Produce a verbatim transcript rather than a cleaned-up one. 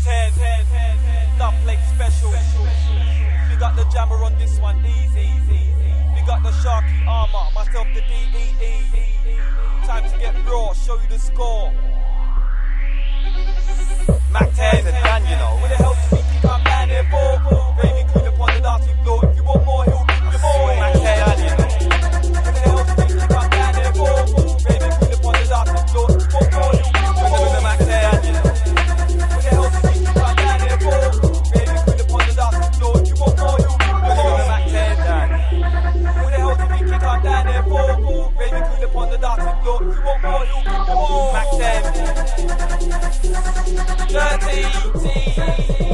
ten, Dub Lake special. We got the jammer on this one, easy. We got the Sharky armor, myself the D E E. Time to get raw, show you the score. Mac ten, Dan, you know. Where the hell do you think you come down here for? Baby, cool upon the dancing floor. If you want more, he'll give you more. Mac ten, you know. Where the hell do you think you come down here for? Baby, cool upon the dancing floor. If you want more, he'll give you more. Mac ten, you know. Where the hell do you think you come down here for? Baby, cool upon the dancing floor. If you want more, he'll give you more. Mac ten, Dan. Where the hell do you think you come down here for? Baby, cool upon the dancing floor. If you want more, he'll give you more. Mac ten. thirty